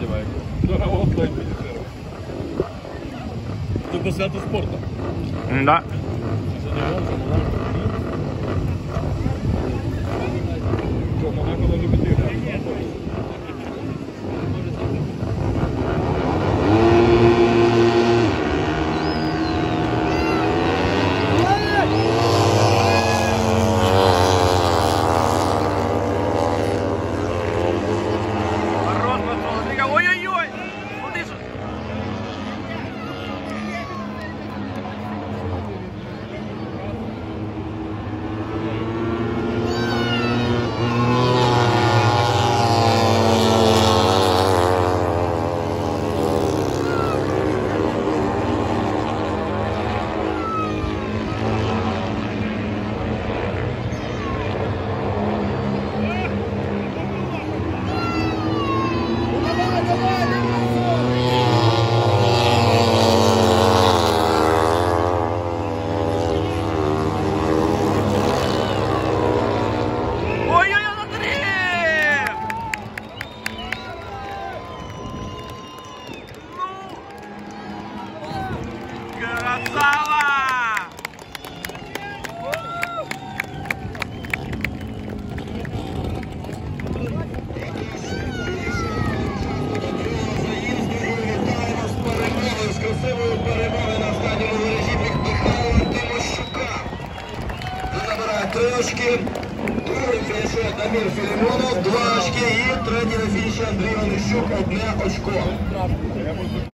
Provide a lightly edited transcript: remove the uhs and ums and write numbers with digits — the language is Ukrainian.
одевай. Да, офлайн медицина. Ты по святу спорта. Да. Что, Монако даже любит играть. Ой-ой-ой! Красава! З красивою перемогою на стадіоні Ворожібник Михайла Тимощука. Набирає 3 очки. Другий фінішує Дамір Філімонов, 2 очки і третій на фініші Андрій Онищук, 1 очко.